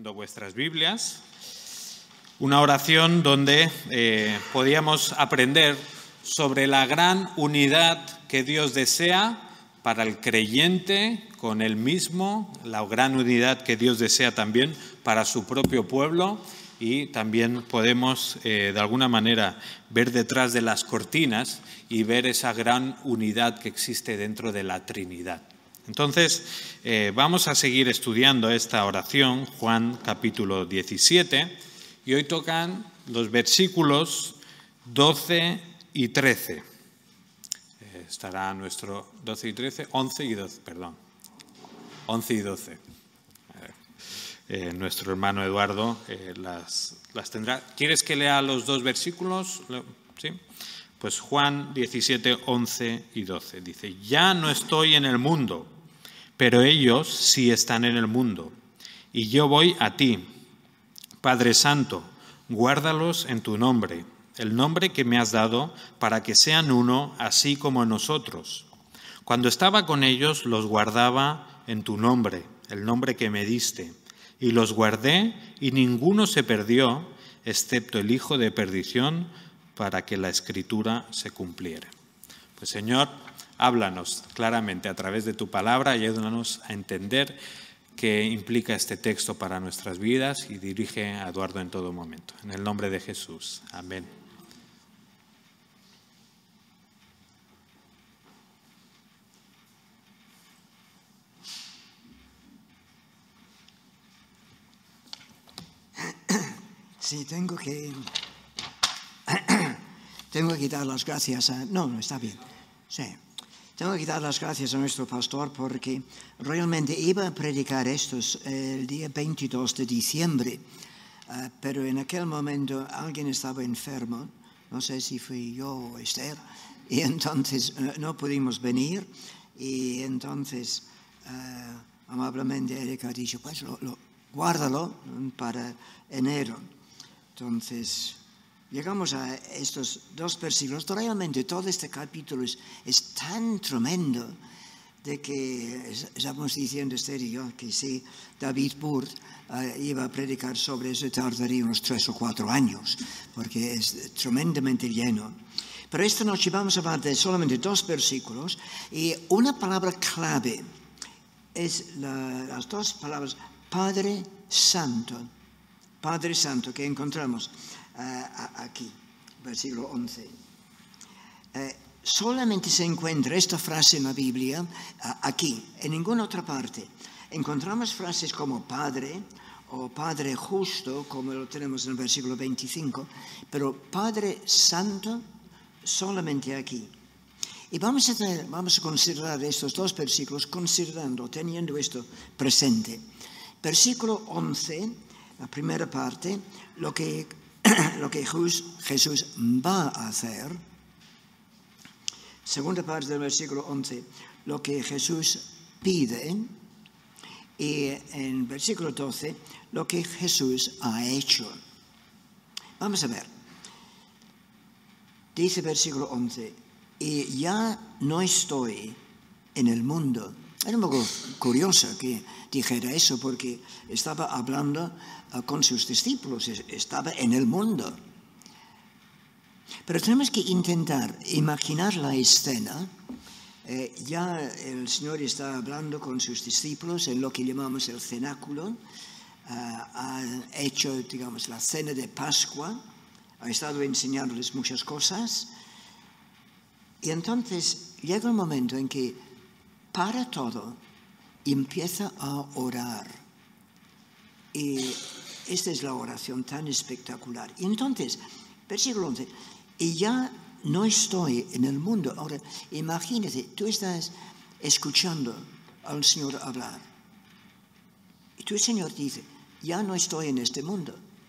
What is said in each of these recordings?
abriendo vuestras Biblias, una oración donde podíamos aprender sobre la gran unidad que Dios desea para el creyente con Él mismo, la gran unidad que Dios desea también para su propio pueblo, y también podemos de alguna manera ver detrás de las cortinas y ver esa gran unidad que existe dentro de la Trinidad. Entonces, vamos a seguir estudiando esta oración, Juan capítulo 17, y hoy tocan los versículos 12 y 13. Estará nuestro 12 y 13, 11 y 12, perdón. 11 y 12. Nuestro hermano Eduardo las tendrá. ¿Quieres que lea los dos versículos? ¿Sí? Pues Juan 17, 11 y 12. Dice, ya no estoy en el mundo, pero ellos sí están en el mundo. Y yo voy a ti, Padre Santo, guárdalos en tu nombre, el nombre que me has dado, para que sean uno, así como nosotros. Cuando estaba con ellos, los guardaba en tu nombre, el nombre que me diste. Y los guardé, y ninguno se perdió, excepto el hijo de perdición, para que la Escritura se cumpliera. Pues Señor, háblanos claramente a través de tu palabra y ayúdanos a entender qué implica este texto para nuestras vidas, y dirige a Eduardo en todo momento. En el nombre de Jesús. Amén. Sí, tengo que dar las gracias a... No, está bien. Sí. Tengo que dar las gracias a nuestro pastor porque realmente iba a predicar estos el día 22 de diciembre, pero en aquel momento alguien estaba enfermo, no sé si fui yo o Esther, y entonces no pudimos venir, y entonces amablemente Erika ha dicho, pues guárdalo para enero. Entonces, llegamos a estos dos versículos. Realmente todo este capítulo es tan tremendo de que estamos diciendo, Esther y yo, que si David Burt iba a predicar sobre eso, tardaría unos 3 o 4 años, porque es tremendamente lleno. Pero esta noche vamos a hablar de solamente 2 versículos, y una palabra clave es las 2 palabras Padre Santo. Padre Santo, que encontramos aquí, versículo 11. Solamente se encuentra esta frase en la Biblia aquí, en ninguna otra parte. Encontramos frases como Padre o Padre Justo, como lo tenemos en el versículo 25, pero Padre Santo solamente aquí. Y vamos a considerar estos 2 versículos teniendo esto presente. Versículo 11, la primera parte, lo que Jesús va a hacer. Segunda parte del versículo 11, lo que Jesús pide. Y en versículo 12, lo que Jesús ha hecho. Vamos a ver. Dice versículo 11, y ya no estoy en el mundo. Era un poco curioso que dijera eso, porque estaba hablando con sus discípulos, estaba en el mundo. Pero tenemos que intentar imaginar la escena. Ya el Señor está hablando con sus discípulos en lo que llamamos el cenáculo. Ha hecho, digamos, la cena de Pascua. Ha estado enseñándoles muchas cosas. Y entonces llega un momento en que para todo y empieza a orar. Y esta es la oración tan espectacular. Y entonces, versículo 11, y ya no estoy en el mundo. Ahora, imagínate, tú estás escuchando al Señor hablar. Y tú, el Señor dice, ya no estoy en este mundo.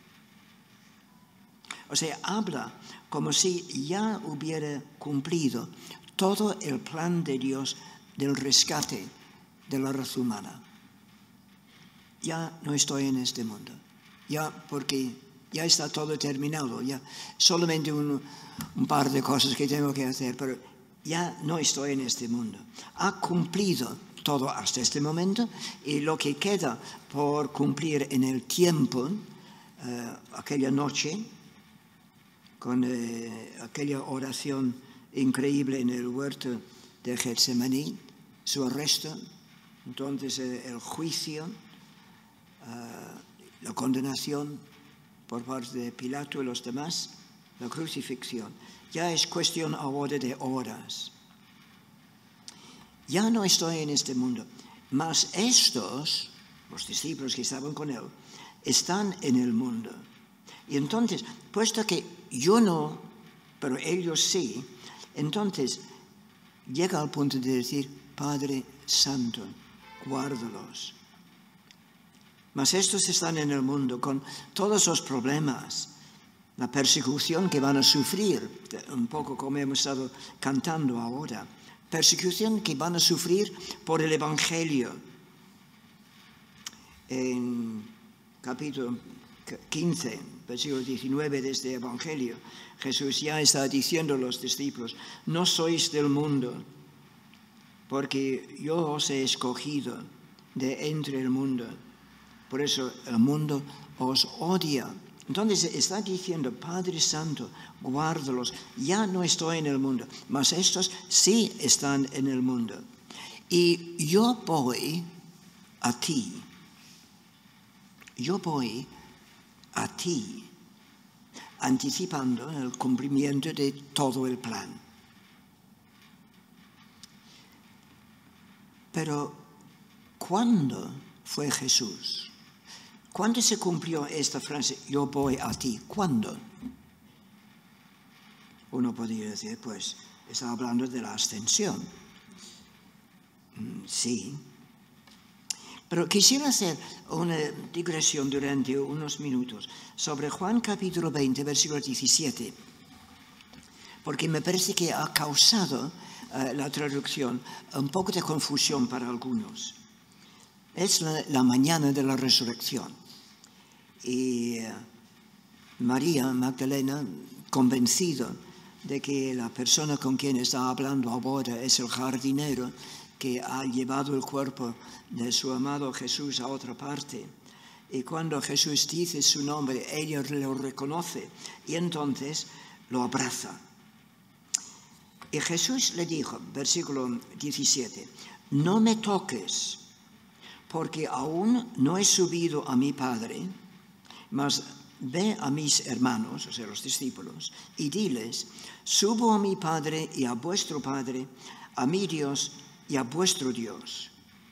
O sea, habla como si ya hubiera cumplido todo el plan de Dios del rescate de la raza humana. Ya no estoy en este mundo. Ya, porque ya está todo terminado. Ya solamente un par de cosas que tengo que hacer, pero ya no estoy en este mundo. Ha cumplido todo hasta este momento, y lo que queda por cumplir en el tiempo, aquella noche, con aquella oración increíble en el huerto de Getsemaní, su arresto, entonces el juicio, la condenación por parte de Pilato y los demás, la crucifixión. Ya es cuestión ahora de horas. Ya no estoy en este mundo, mas estos, los discípulos que estaban con él, están en el mundo. Y entonces, puesto que yo no, pero ellos sí, entonces llega al punto de decir, Padre Santo, guárdalos. Mas estos están en el mundo con todos los problemas, la persecución que van a sufrir, un poco como hemos estado cantando ahora, persecución que van a sufrir por el Evangelio. En capítulo 15, versículo 19 de este Evangelio, Jesús ya está diciendo a los discípulos, no sois del mundo, porque yo os he escogido de entre el mundo. Por eso el mundo os odia. Entonces está diciendo, Padre Santo, guárdalos. Ya no estoy en el mundo, mas estos sí están en el mundo. Y yo voy a ti. Yo voy a ti, anticipando el cumplimiento de todo el plan. Pero, ¿cuándo fue Jesús? ¿Cuándo se cumplió esta frase, yo voy a ti? ¿Cuándo? Uno podría decir, pues, está hablando de la ascensión. Sí. Pero quisiera hacer una digresión durante unos minutos sobre Juan capítulo 20, versículo 17, porque me parece que ha causado la traducción un poco de confusión para algunos. Es la mañana de la resurrección. Y María Magdalena, convencido de que la persona con quien está hablando ahora es el jardinero que ha llevado el cuerpo de su amado Jesús a otra parte. Y cuando Jesús dice su nombre, ella lo reconoce y entonces lo abraza. Y Jesús le dijo, versículo 17, no me toques, porque aún no he subido a mi Padre, mas ve a mis hermanos, o sea, los discípulos, y diles, subo a mi Padre y a vuestro Padre, a mi Dios y a vuestro Dios.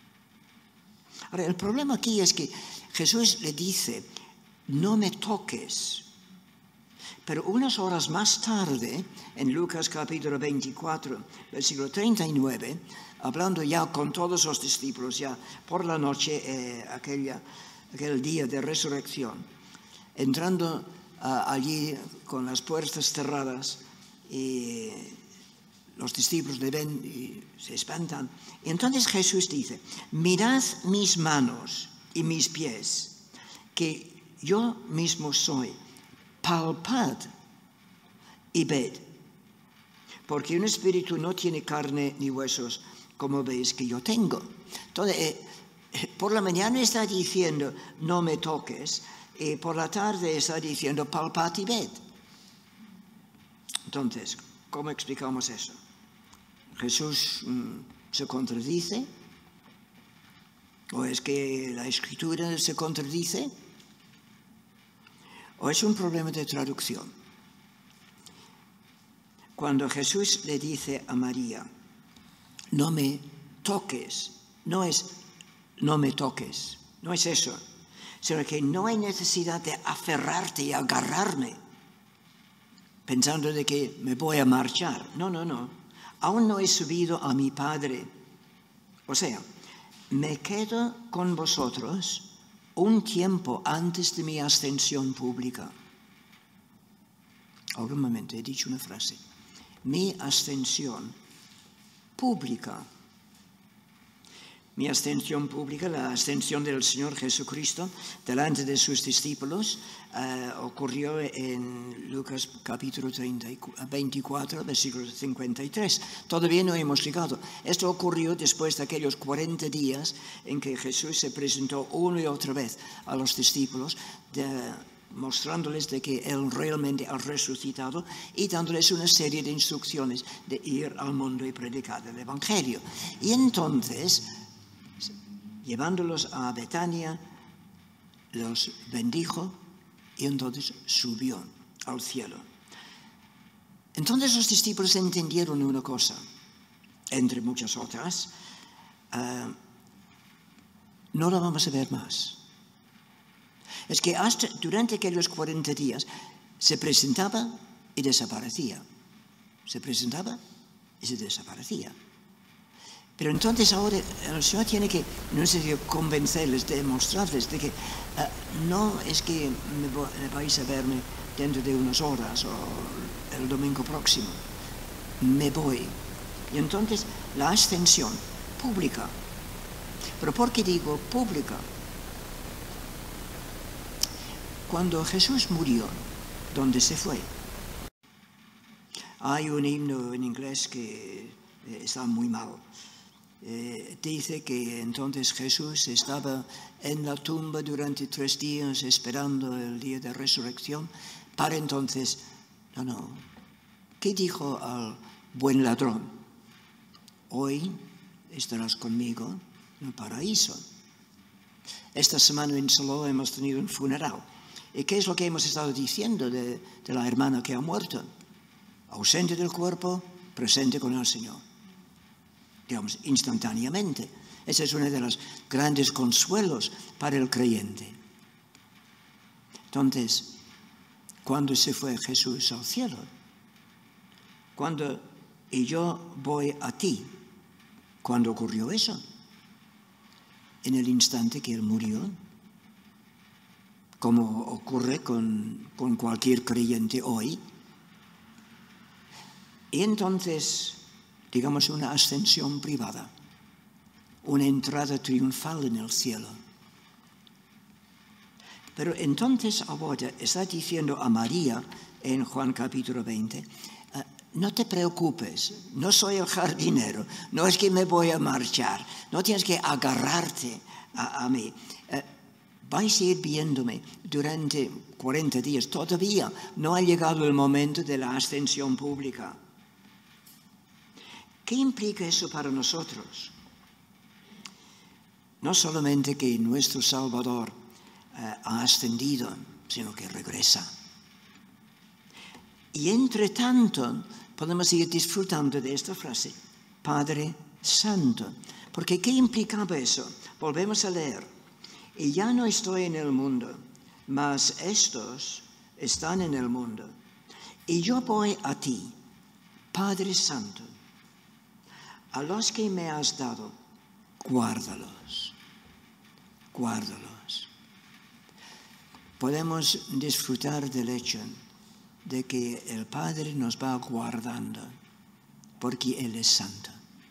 Ahora, el problema aquí es que Jesús le dice, no me toques. Pero unas horas más tarde, en Lucas capítulo 24, versículo 39, hablando ya con todos los discípulos, ya por la noche, aquel día de resurrección, entrando allí con las puertas cerradas, y los discípulos le ven y se espantan. Y entonces Jesús dice, mirad mis manos y mis pies, que yo mismo soy. Palpad y ved, porque un espíritu no tiene carne ni huesos, como veis que yo tengo. Entonces, por la mañana está diciendo, no me toques, y por la tarde está diciendo, palpad y ved. Entonces, ¿cómo explicamos eso? ¿Jesús se contradice? ¿O es que la Escritura se contradice? ¿O es un problema de traducción? Cuando Jesús le dice a María, no me toques, no es no me toques, no es eso, sino que no hay necesidad de aferrarte y agarrarme pensando de que me voy a marchar. No, no, no. Aún no he subido a mi Padre. O sea, me quedo con vosotros un tiempo antes de mi ascensión pública. Ahora un momento, he dicho una frase. Mi ascensión pública. mi ascensión pública, la ascensión del Señor Jesucristo delante de sus discípulos, ocurrió en Lucas capítulo 24, versículo 53. Todavía no hemos llegado. Esto ocurrió después de aquellos 40 días en que Jesús se presentó una y otra vez a los discípulos, mostrándoles de que Él realmente ha resucitado y dándoles una serie de instrucciones de ir al mundo y predicar el Evangelio. Y entonces, llevándolos a Betania, los bendijo y entonces subió al cielo. Entonces los discípulos entendieron una cosa, entre muchas otras, no la vamos a ver más. Es que durante aquellos 40 días se presentaba y desaparecía. Se presentaba y se desaparecía. Pero entonces ahora el Señor tiene que, no sé si convencerles, demostrarles de que no es que vais a verme dentro de unas horas o el domingo próximo. Me voy. Y entonces la ascensión pública. ¿Pero por qué digo pública? Cuando Jesús murió, ¿dónde se fue? Hay un himno en inglés que está muy mal. Dice que entonces Jesús estaba en la tumba durante 3 días esperando el día de resurrección. Para entonces, no. ¿Qué dijo al buen ladrón? Hoy estarás conmigo en el paraíso. Esta semana en Saló hemos tenido un funeral. ¿Y qué es lo que hemos estado diciendo de la hermana que ha muerto? Ausente del cuerpo, presente con el Señor. Digamos, instantáneamente. Ese es uno de los grandes consuelos para el creyente. Entonces, ¿cuándo se fue Jesús al cielo? Y yo voy a ti. ¿Cuándo ocurrió eso? En el instante que Él murió. Como ocurre con cualquier creyente hoy. Y entonces, digamos, una ascensión privada, una entrada triunfal en el cielo. Pero entonces ahora está diciendo a María en Juan capítulo 20, no te preocupes, no soy el jardinero, no es que me voy a marchar, no tienes que agarrarte a mí. Vais a ir viéndome durante 40 días. Todavía no ha llegado el momento de la ascensión pública. ¿Qué implica eso para nosotros? No solamente que nuestro Salvador ha ascendido, sino que regresa. Y entre tanto, podemos ir disfrutando de esta frase, Padre Santo. Porque ¿qué implicaba eso? Volvemos a leer. Y ya no estoy en el mundo, mas estos están en el mundo. Y yo voy a ti, Padre Santo. A los que me has dado, guárdalos. Guárdalos. Podemos disfrutar del hecho de que el Padre nos va guardando, porque Él es santo.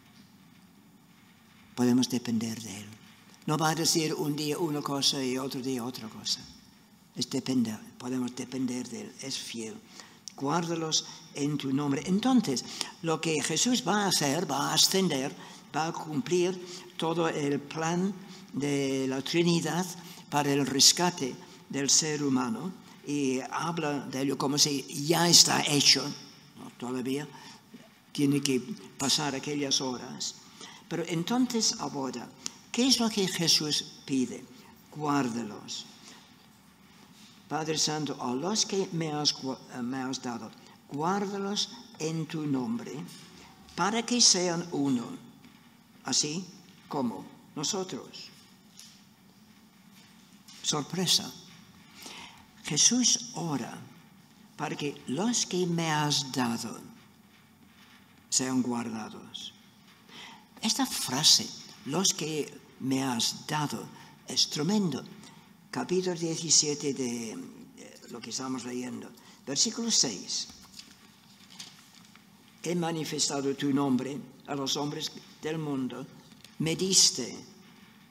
Podemos depender de Él. No va a decir un día una cosa y otro día otra cosa. Podemos depender de Él, es fiel. Guárdalos en tu nombre. Entonces, lo que Jesús va a hacer, va a ascender, va a cumplir todo el plan de la Trinidad para el rescate del ser humano. Y habla de ello como si ya está hecho, ¿no? Todavía tiene que pasar aquellas horas. Pero entonces ahora, ¿qué es lo que Jesús pide? Guárdalos. Padre Santo, a los que me has dado, guárdalos en tu nombre, para que sean uno, así como nosotros. Sorpresa. Jesús ora para que los que me has dado sean guardados. Esta frase, los que me has dado, es tremendo. Capítulo 17 de lo que estamos leyendo. Versículo 6. He manifestado tu nombre a los hombres del mundo. Me diste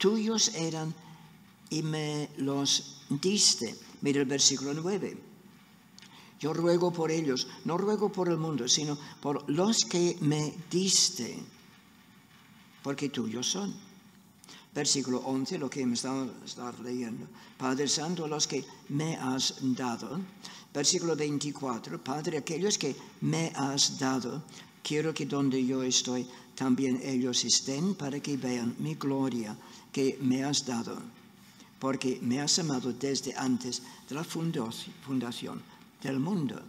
tuyos eran y me los diste. Mira el versículo 9. Yo ruego por ellos, no ruego por el mundo, sino por los que me diste, porque tuyos son. Versículo 11, lo que me estaba leyendo. Padre Santo, los que me has dado. Versículo 24, Padre, aquellos que me has dado, quiero que donde yo estoy, también ellos estén, para que vean mi gloria que me has dado, porque me has amado desde antes de la fundación del mundo.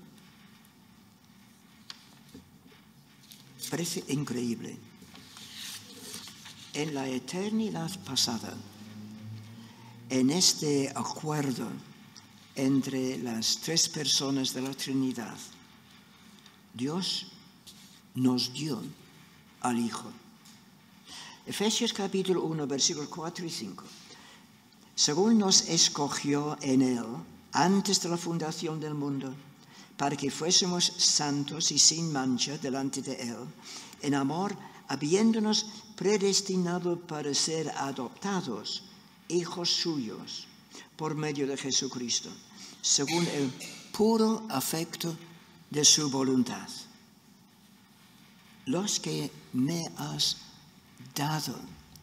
Parece increíble. En la eternidad pasada, en este acuerdo entre las tres personas de la Trinidad, Dios nos dio al Hijo. Efesios capítulo 1, versículos 4 y 5. Según nos escogió en Él, antes de la fundación del mundo, para que fuésemos santos y sin mancha delante de Él, en amor, habiéndonos predestinado para ser adoptados, hijos suyos, por medio de Jesucristo, según el puro afecto de su voluntad. Los que me has dado.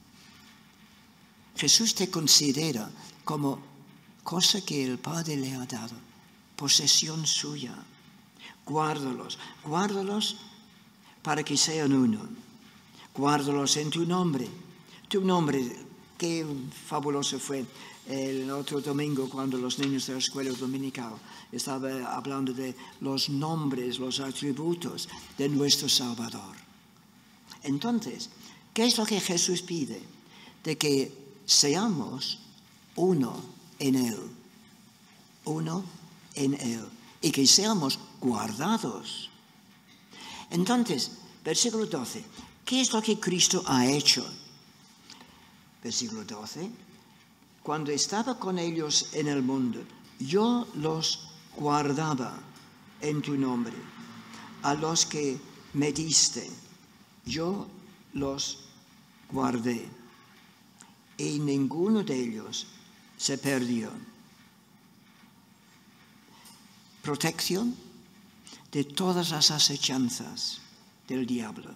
Jesús te considera como cosa que el Padre le ha dado, posesión suya. Guárdalos para que sean uno. Guárdalos en tu nombre. Tu nombre, qué fabuloso fue el otro domingo cuando los niños de la escuela dominical estaban hablando de los nombres, los atributos de nuestro Salvador. Entonces, ¿qué es lo que Jesús pide? De que seamos uno en Él. Uno en Él. Y que seamos guardados. Entonces, versículo 12. ¿Qué es lo que Cristo ha hecho? Versículo 12. Cuando estaba con ellos en el mundo, yo los guardaba en tu nombre. A los que me diste, yo los guardé. Y ninguno de ellos se perdió. Protección de todas las acechanzas del diablo.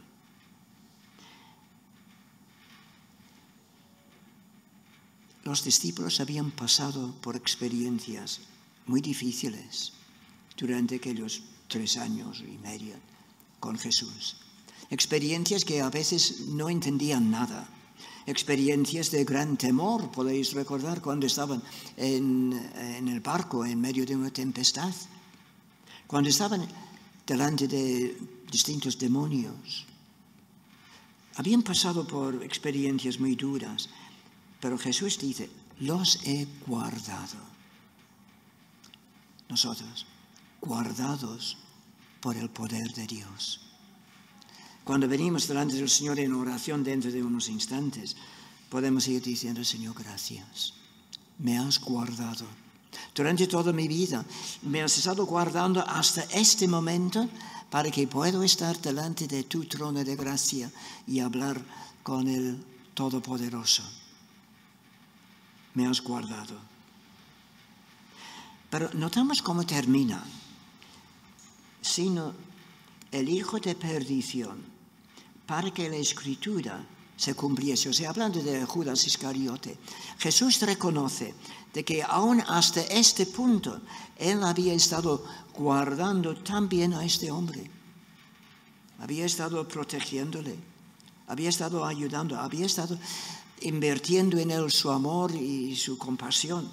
Los discípulos habían pasado por experiencias muy difíciles durante aquellos 3 años y medio con Jesús. Experiencias que a veces no entendían nada. Experiencias de gran temor, podéis recordar cuando estaban en el barco en medio de una tempestad. Cuando estaban delante de distintos demonios. Habían pasado por experiencias muy duras. Pero Jesús dice, los he guardado. Nosotros, guardados por el poder de Dios. Cuando venimos delante del Señor en oración dentro de unos instantes, podemos ir diciendo, Señor, gracias. Me has guardado. Durante toda mi vida me has estado guardando hasta este momento para que pueda estar delante de tu trono de gracia y hablar con el Todopoderoso. Me has guardado. Pero notamos cómo termina. Sino el hijo de perdición, para que la Escritura se cumpliese. O sea, hablando de Judas Iscariote, Jesús reconoce de que aún hasta este punto Él había estado guardando también a este hombre. Había estado protegiéndole, había estado ayudando, había estado invirtiendo en él su amor y su compasión.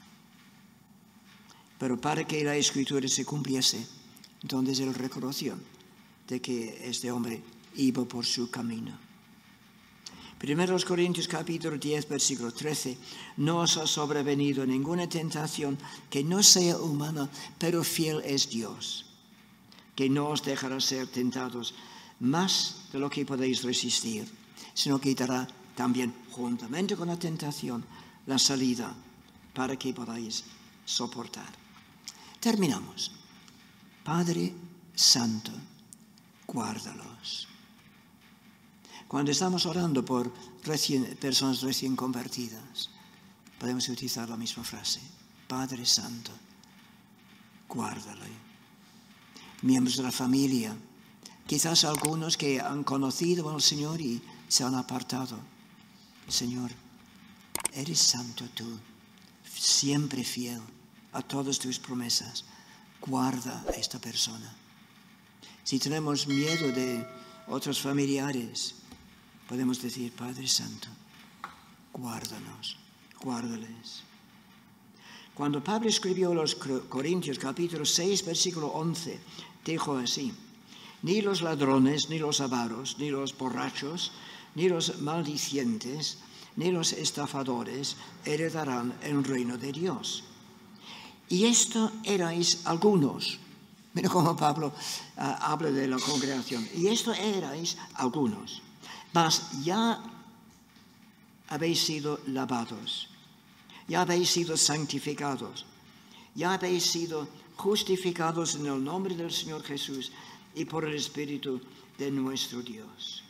Pero para que la Escritura se cumpliese, entonces él reconoció de que este hombre iba por su camino. 1 Corintios capítulo 10, versículo 13. No os ha sobrevenido ninguna tentación que no sea humana, pero fiel es Dios, que no os dejará ser tentados más de lo que podéis resistir, sino que dará también, juntamente con la tentación, la salida para que podáis soportar. Terminamos. Padre Santo, guárdalos. Cuando estamos orando por personas recién convertidas, podemos utilizar la misma frase. Padre Santo, guárdale. Miembros de la familia, quizás algunos que han conocido al Señor y se han apartado. Señor, eres santo tú, siempre fiel a todas tus promesas. Guarda a esta persona. Si tenemos miedo de otros familiares, podemos decir, Padre Santo, guárdanos, guárdales. Cuando Pablo escribió a los Corintios, capítulo 6, versículo 11, dijo así: ni los ladrones, ni los avaros, ni los borrachos, ni los maldicientes, ni los estafadores heredarán el reino de Dios. Y esto erais algunos. Mira cómo Pablo habla de la congregación. Y esto erais algunos. Mas ya habéis sido lavados, ya habéis sido santificados, ya habéis sido justificados en el nombre del Señor Jesús y por el Espíritu de nuestro Dios.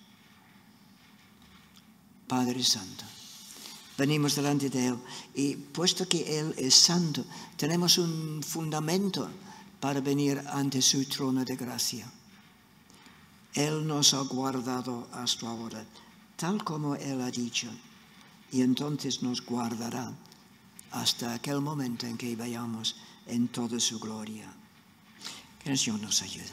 Padre Santo, venimos delante de Él y puesto que Él es santo, tenemos un fundamento para venir ante su trono de gracia. Él nos ha guardado hasta ahora, tal como Él ha dicho, y entonces nos guardará hasta aquel momento en que veamos en toda su gloria. Que el Señor nos ayude.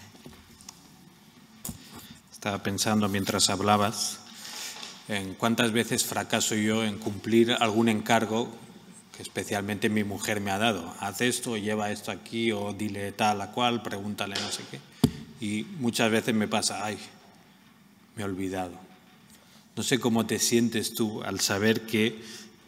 Estaba pensando mientras hablabas en cuántas veces fracaso yo en cumplir algún encargo que especialmente mi mujer me ha dado. Haz esto, lleva esto aquí, o dile tal a cual, pregúntale no sé qué. Y muchas veces me pasa, ay, me he olvidado. No sé cómo te sientes tú al saber que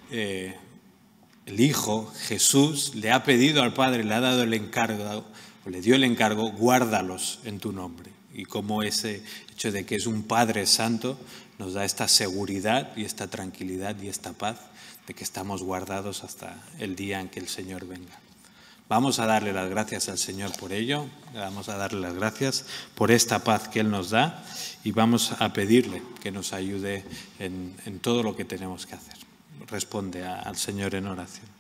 el Hijo, Jesús, le ha pedido al Padre, le ha dado el encargo, o le dio el encargo, guárdalos en tu nombre. Y cómo ese hecho de que es un Padre Santo nos da esta seguridad y esta tranquilidad y esta paz de que estamos guardados hasta el día en que el Señor venga. Vamos a darle las gracias al Señor por ello, vamos a darle las gracias por esta paz que Él nos da y vamos a pedirle que nos ayude en todo lo que tenemos que hacer. Responde al Señor en oración.